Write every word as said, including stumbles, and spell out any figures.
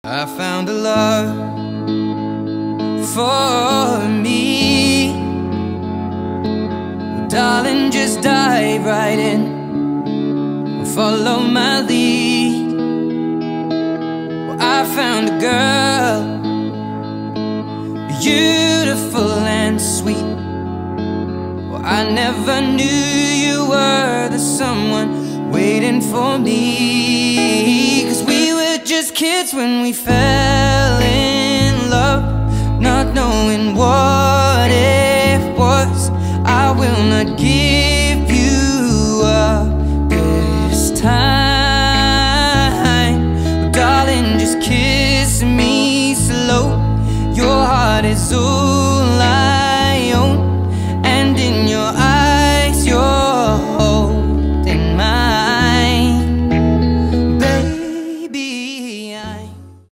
I found a love for me. Well, darling, just dive right in, follow my lead. Well, I found a girl, beautiful and sweet. Well, I never knew you were the someone waiting for me. 'Cause we were just kids when we fell in love, not knowing what it was. I will not give you up this time. Oh, darling, just kiss me slow. Your heart is over.